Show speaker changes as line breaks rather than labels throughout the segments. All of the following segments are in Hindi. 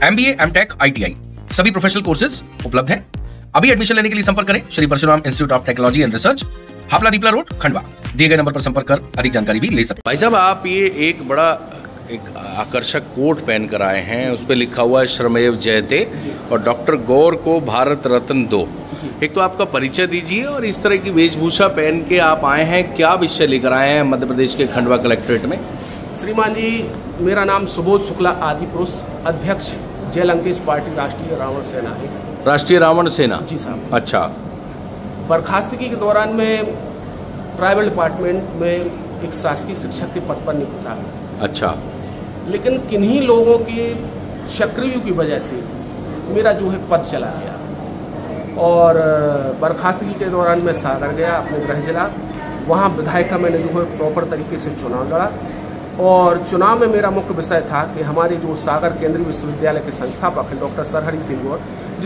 MBA, MTech, ITI सभी प्रोफेशनल कोर्सेज उपलब्ध हैं। अभी एडमिशन लेने के लिए संपर्क करें Shri Parshuram institute of technology and research, Hapla Deepla road, Khandwa. दिए गए नंबर पर संपर्क कर अधिक जानकारी भी ले सकते हैं।
भाई साहब, आप ये एक बड़ा आकर्षक कोट पहन कर आए हैं, उस पर लिखा हुआ है श्रमेव जयते और डॉक्टर गौर को भारत रत्न दो। एक तो आपका परिचय दीजिए और इस तरह की वेशभूषा पहन के आप आए हैं, क्या विषय लेकर आए हैं मध्य प्रदेश के खंडवा कलेक्ट्रेट में?
श्रीमान जी, मेरा नाम सुबोध शुक्ला आदि पुरुष, अध्यक्ष जय लंकेश पार्टी राष्ट्रीय रावण सेना है।
राष्ट्रीय रावण सेना?
जी साहब।
अच्छा।
बर्खास्तगी के दौरान में ट्राइबल डिपार्टमेंट में एक शासकीय शिक्षक के पद पर नियुक्त था।
अच्छा।
लेकिन किन्हीं लोगों की चक्रव्यूह की वजह से मेरा जो है पद चला गया और बर्खास्तगी के दौरान मैं सागर गया, अपने गृह जिला। वहाँ विधायक का मैंने जो है प्रॉपर तरीके से चुनाव लड़ा और चुनाव में मेरा मुख्य विषय था कि हमारे जो सागर केंद्रीय विश्वविद्यालय के संस्थापक हैं डॉक्टर सरहरी सिंह गौर,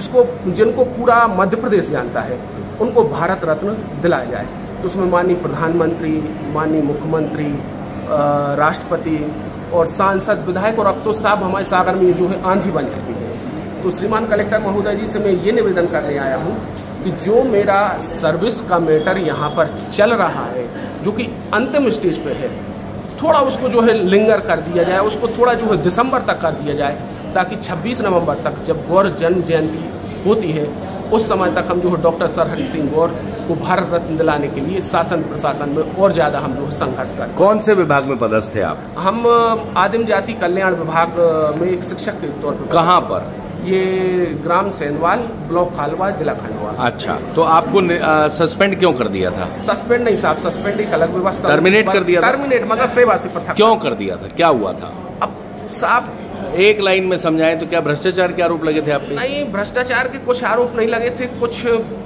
जिनको पूरा मध्य प्रदेश जानता है, उनको भारत रत्न दिलाया जाए। तो उसमें माननीय प्रधानमंत्री, माननीय मुख्यमंत्री, राष्ट्रपति और सांसद, विधायक और अब तो साहब हमारे सागर में जो है आंधी बन चुकी है। तो श्रीमान कलेक्टर महोदय जी से मैं ये निवेदन करने आया हूँ कि जो मेरा सर्विस का मैटर यहाँ पर चल रहा है, जो कि अंतिम स्टेज पे है, थोड़ा उसको जो है लिंगर कर दिया जाए, उसको थोड़ा जो है दिसंबर तक कर दिया जाए, ताकि 26 नवंबर तक जब गौर जन्म जयंती होती है उस समय तक हम जो है डॉक्टर सरहरी सिंह गौर को भारत रत्न दिलाने के लिए शासन प्रशासन में और ज्यादा हम लोग संघर्ष करें।
कौन से विभाग में पदस्थ थे आप?
हम आदिम जाति कल्याण विभाग में एक शिक्षक के तौर पर।
कहाँ पर?
ये ग्राम सेंधवाल, ब्लॉक खालवा, जिला खंडवा।
अच्छा, तो आपको सस्पेंड क्यों कर दिया था?
सस्पेंड नहीं साहब, सस्पेंड एक अलग व्यवस्था।
टर्मिनेट कर दिया था?
टर्मिनेट मतलब सेवा से पृथक।
क्यों कर दिया था, क्या हुआ था?
अब साहब
एक लाइन में समझाएं तो क्या भ्रष्टाचार के आरोप लगे थे आपके?
नहीं, भ्रष्टाचार के कुछ आरोप नहीं लगे थे। कुछ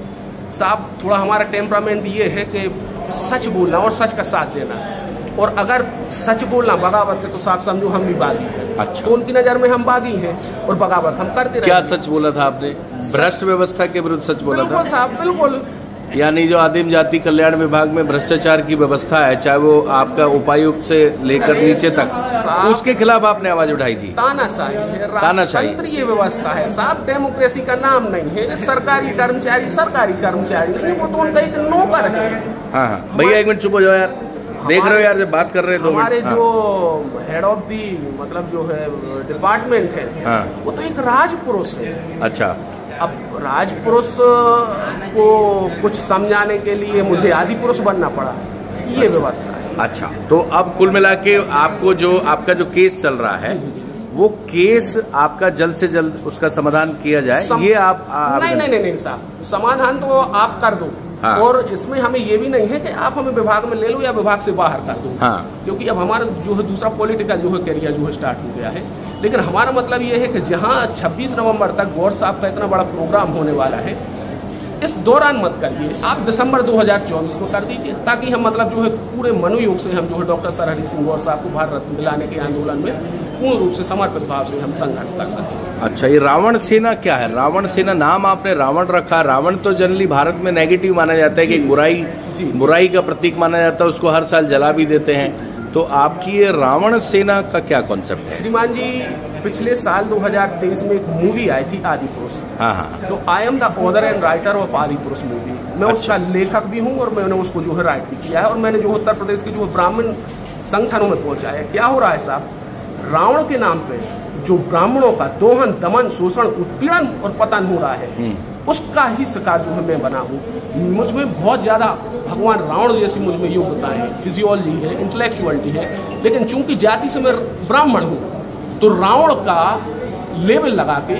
साहब थोड़ा हमारा टेम्परामेंट ये है कि सच बोलना और सच का साथ देना, और अगर सच बोलना बगावत है तो साहब समझो हम भी बागी हैं।
अच्छा।
तो उनकी नजर में हम बागी हैं और बगावत हम करते रहे।
क्या सच बोला था आपने? भ्रष्ट व्यवस्था के विरुद्ध सच बोला था?
बिल्कुल साहब, बिल्कुल।
यानी जो आदिम जाति कल्याण विभाग में भ्रष्टाचार की व्यवस्था है, चाहे वो आपका उपायुक्त से लेकर नीचे तक, उसके खिलाफ आपने आवाज उठाई थी?
तानाशाही है,
तानाशाही
राष्ट्रीय व्यवस्था है साहब, डेमोक्रेसी का नाम नहीं है। सरकारी कर्मचारी नहीं है, वो तो उनका एक नौकर है।
हाँ हाँ भैया, एक मिनट चुप हो जाओ यार, देख रहे हो यार जब बात कर रहे हैं तो
हमारे जो हेड ऑफ दी मतलब जो है डिपार्टमेंट है,
हाँ,
वो तो एक राजपुरुष है।
अच्छा।
अब राजपुरुष को कुछ समझाने के लिए मुझे आदि पुरुष बनना पड़ा, ये व्यवस्था है। अच्छा,
तो अब कुल मिला के आपको जो आपका जो केस चल रहा है, वो केस आपका जल्द से जल्द उसका समाधान किया जाए, ये आप
नहीं साहब, समाधान तो आप कर दो। हाँ। और इसमें हमें ये भी नहीं है कि आप हमें विभाग में ले लो या विभाग से बाहर कर दो। हाँ। क्योंकि अब हमारा जो है दूसरा पॉलिटिकल जो है करियर जो है स्टार्ट हो गया है। लेकिन हमारा मतलब ये है कि जहां 26 नवंबर तक गौर साहब का इतना बड़ा प्रोग्राम होने वाला है, इस दौरान मत करिए, आप दिसंबर 2024 में कर दीजिए, ताकि हम मतलब जो है पूरे मनोयोग से हम जो है डॉक्टर सरहरी सिंह गौर साहब को भारत रत्न दिलाने के आंदोलन में पूर्ण रूप से समर्पित भाव से हम संघर्ष कर सकें।
अच्छा, ये रावण सेना क्या है? रावण सेना नाम आपने रावण रखा। रावण तो जनरली भारत में नेगेटिव माना जाता है कि बुराई का प्रतीक माना जाता है, उसको हर साल जला भी देते हैं। तो आपकी ये रावण सेना का क्या कॉन्सेप्ट है?
श्रीमान जी, पिछले साल 2023 में एक मूवी आई थी आदि पुरुष।
हाँ हाँ।
तो I am the author and writer of Adipurush movie. मैं उसका लेखक भी हूँ और मैंने उसको जो है राइट भी किया है, और मैंने जो उत्तर प्रदेश के जो ब्राह्मण संगठनों में पहुंचा है। क्या हो रहा है साहब, रावण के नाम पे जो ब्राह्मणों का दोहन, दमन, शोषण, उत्पीड़न और पतन हो रहा है, उसका ही शिकार जो है मैं बना हूँ। मुझ में बहुत ज्यादा भगवान रावण जैसी मुझ में योग्यता है, फिजियोलॉजी है, इंटेलेक्चुअलिटी है, लेकिन चूंकि जाति से मैं ब्राह्मण हूँ, तो रावण का लेवल लगा के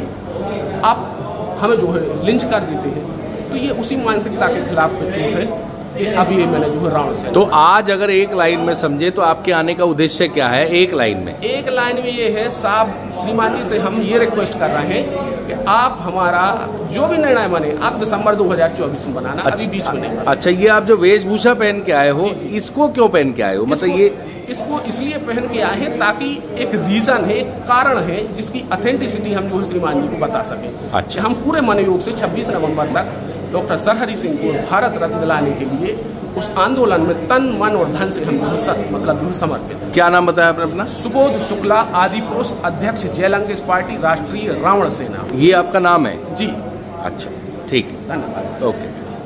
आप हमें जो है लिंच कर देते हैं। तो ये उसी मानसिकता के खिलाफ जो है अभी मैंने जो है रावण से।
तो आज अगर एक लाइन में समझे तो आपके आने का उद्देश्य क्या है? एक लाइन में
ये है साहब, श्रीमान जी से हम ये रिक्वेस्ट कर रहे हैं कि आप हमारा जो भी निर्णय बने आप दिसंबर 2024 में बनाना।
अच्छा,
अभी बीच में नहीं।
अच्छा, ये आप जो वेशभूषा पहन के आए हो, इसको क्यों पहन के आए हो? मतलब
इसको इसलिए पहन के आए हैं ताकि एक रीजन है, एक कारण है, जिसकी ऑथेंटिसिटी हम जो है श्रीमान जी को बता सकें।
अच्छा।
हम पूरे मनोयोग से 26 नवंबर तक डॉक्टर सरहरी सिंह को भारत रत्न दिलाने के लिए उस आंदोलन में तन मन और धन से हम समर्पित हैं।
क्या नाम बताया आपने अपना?
सुबोध शुक्ला, आदि पुरुष, अध्यक्ष जयलंकेश पार्टी, राष्ट्रीय रावण सेना।
ये आपका नाम है
जी।
अच्छा, ठीक है,
धन्यवाद।
ओके।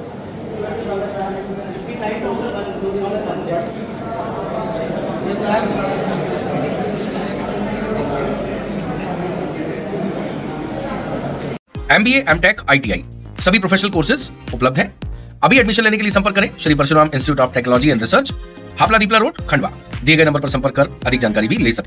MBA, M.Tech, ITI सभी प्रोफेशनल कोर्सेज उपलब्ध हैं। अभी एडमिशन लेने के लिए संपर्क करें Shri Parshuram institute of technology and research, Howrah Deepla road, Khandwa. दिए गए नंबर पर संपर्क कर अधिक जानकारी भी ले सकते हैं।